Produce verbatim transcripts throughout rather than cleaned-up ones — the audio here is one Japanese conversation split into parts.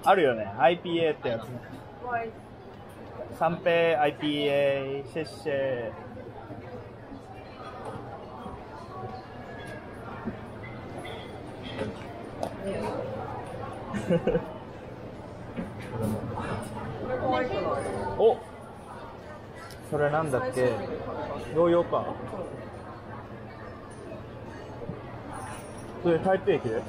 あるよね、 アイピーエー ってやつね。三平 アイピーエー シェッシェ。お、それなんだっけ、ヨーヨーか。それ台北駅で、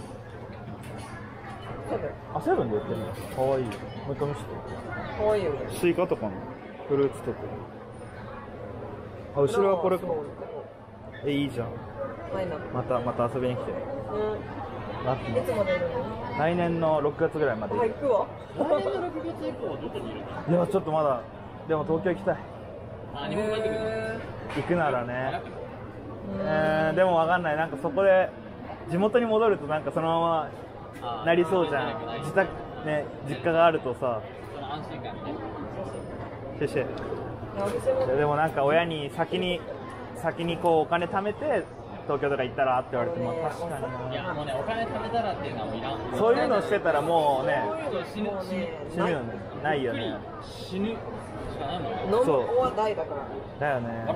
あ、セブンで売ってるの。かわいいよ。もう一回見せて。 かわいいよね。 スイカとかのフルーツとか。あ、後ろはこれか。え、いいじゃん。またまた遊びに来て。待ってます。来年のろくがつぐらいまで。 行くわ。 来年のろくがつ以降はどこにいるの？ いや、ちょっとまだ。でも東京行きたい。 あ、日本帰ってくる。 行くならね。えー、でもわかんない。なんかそこで地元に戻るとなんかそのままなりそうじゃん。自宅ね、実家があるとさ。 その安心感ね。 シェシェ。いやでもなんか親に先に先にこうお金貯めて東京とか行ったらって言われても、確かにな。 いやもうね、お金貯めたらっていうのはもういらん。 そういうのしてたらもうね、 死ぬ死ぬ死ぬよね。ないよね。 死ぬしかないもんね。 ノンオアダイだから。 だよね。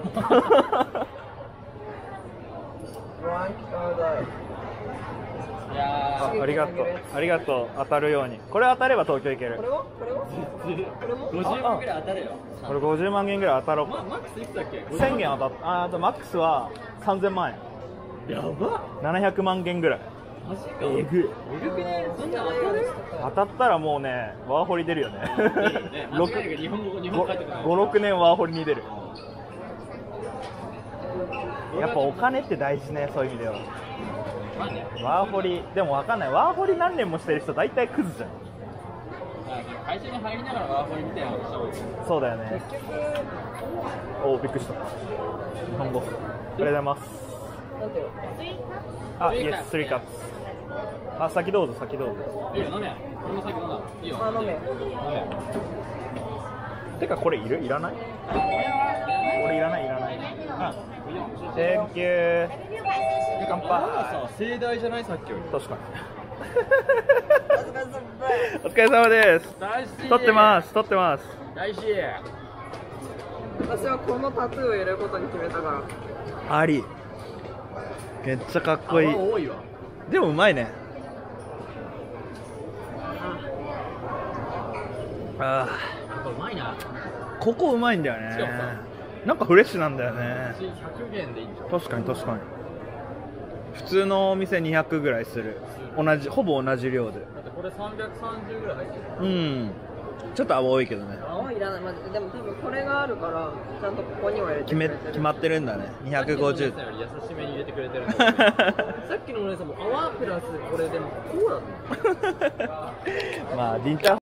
いやあ、ありがとう。ありがとう。当たるように。これ当たれば東京行ける。 これはこれはこれもごじゅうまんぐらい当たるよ。 これごじゅうまんえんぐらい当たろうマか。 マックスいくつだっけ？ せんえん当たった。あ、あとマックスはさんぜんまんえん。 やば。 ななひゃくまんえんぐらい。 マジか。 えぐい。 えぐくね。そんな当たる？ 当たったらもうね、ワーホリ出るよね。 間違いなく日本語日本帰ってくる。 ご、ろくねんワーホリに出る。やっぱお金って大事ね、そういう意味では。ワーホリ、でもわかんない。ワーホリ何年もしてる人大体クズじゃん。 会社に入りながらワーホリみたいなことした方がいい。 そうだよね。おお、びっくりした。日本語。ありがとうございます。 なんていうの？ あ、イエス、スリーカップ。あ、先どうぞ、先どうぞ。 いいよ、飲め。この先飲んだ。いいよ。 あ、飲め。 飲め。 てかこれいる？いらない？俺いらないいらない。あ、Thank you。乾杯。 さ、盛大じゃないさっきより。 確かに。お疲れ様です。撮ってます。撮ってます。 大事。 私はこのタトゥーを入れることに決めたから。 あり。めっちゃかっこいい。 多いわ。 でもうまいね。ああ。 うまいな。 ここうまいんだよね。なんかフレッシュなんだよね。 ひゃくえんでいいんじゃん。 確かに確かに。普通のお店にひゃくぐらいする。同じ、ほぼ同じ量で。 だってこれさんびゃくさんじゅうぐらい入ってる。 うん。ちょっと青いけどね。 青いらない、まずでも多分これがあるからちゃんとここには入れて決め決まってるんだね。にひゃくごじゅう。 さっきのお姉さんより優しめに入れてくれてる。さっきのお姉さんも泡プラスこれでもこうだった。 まあリンタ